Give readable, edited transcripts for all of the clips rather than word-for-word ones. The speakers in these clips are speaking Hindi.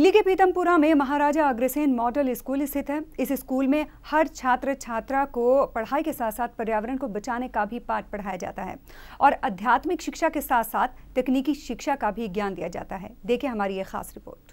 दिल्ली के पीतमपुरा में महाराजा अग्रसेन मॉडल स्कूल स्थित है। इस स्कूल में हर छात्र छात्रा को पढ़ाई के साथ साथ पर्यावरण को बचाने का भी पाठ पढ़ाया जाता है और आध्यात्मिक शिक्षा के साथ साथ तकनीकी शिक्षा का भी ज्ञान दिया जाता है। देखिए हमारी ये खास रिपोर्ट।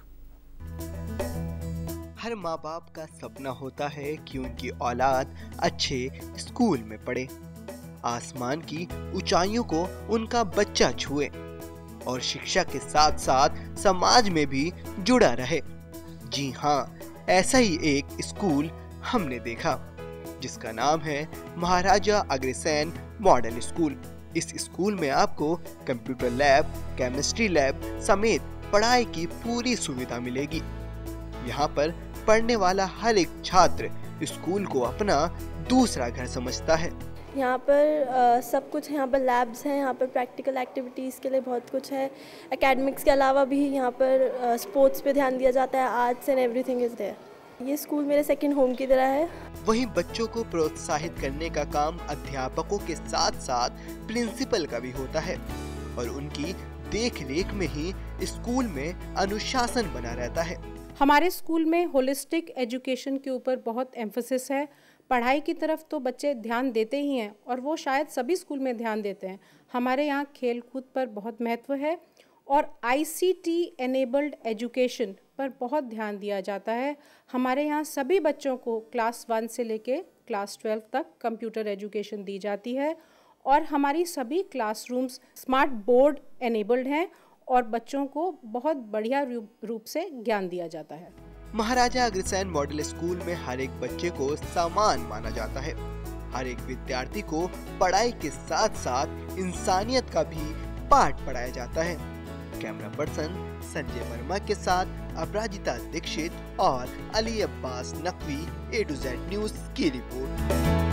हर माँ बाप का सपना होता है कि उनकी औलाद अच्छे स्कूल में पढ़े, आसमान की ऊंचाइयों को उनका बच्चा छुए और शिक्षा के साथ साथ समाज में भी जुड़ा रहे। जी हाँ, ऐसा ही एक स्कूल हमने देखा जिसका नाम है महाराजा अग्रसेन मॉडल स्कूल। इस स्कूल में आपको कंप्यूटर लैब, केमिस्ट्री लैब समेत पढ़ाई की पूरी सुविधा मिलेगी। यहाँ पर पढ़ने वाला हर एक छात्र स्कूल को अपना दूसरा घर समझता है। यहाँ पर सब कुछ है। यहाँ पर लैब्स हैं, यहाँ पर प्रैक्टिकल एक्टिविटीज़ के लिए बहुत कुछ है। एकेडमिक्स के अलावा भी यहाँ पर स्पोर्ट्स पे ध्यान दिया जाता है। Arts and everything is there. ये स्कूल मेरे सेकंड होम की तरह है। वहीं बच्चों को प्रोत्साहित करने का काम अध्यापकों के साथ साथ प्रिंसिपल का भी होता है और उनकी देख-रेख में ही स्कूल में अनुशासन बना रहता है। हमारे स्कूल में होलिस्टिक एजुकेशन के ऊपर बहुत एम्फोसिस है। पढ़ाई की तरफ तो बच्चे ध्यान देते ही हैं और वो शायद सभी स्कूल में ध्यान देते हैं। हमारे यहाँ खेल कूद पर बहुत महत्व है और ICT एनेबल्ड एजुकेशन पर बहुत ध्यान दिया जाता है। हमारे यहाँ सभी बच्चों को क्लास 1 से लेके क्लास 12 तक कंप्यूटर एजुकेशन दी जाती है और हमारी सभी क्लासरूम्स स्मार्ट बोर्ड एनेबल्ड हैं और बच्चों को बहुत बढ़िया रूप से ज्ञान दिया जाता है। महाराजा अग्रसेन मॉडल स्कूल में हर एक बच्चे को समान माना जाता है। हर एक विद्यार्थी को पढ़ाई के साथ साथ इंसानियत का भी पाठ पढ़ाया जाता है। कैमरा पर्सन संजय वर्मा के साथ अपराजिता दीक्षित और Ali Abbas Naqvi A to Z news की रिपोर्ट।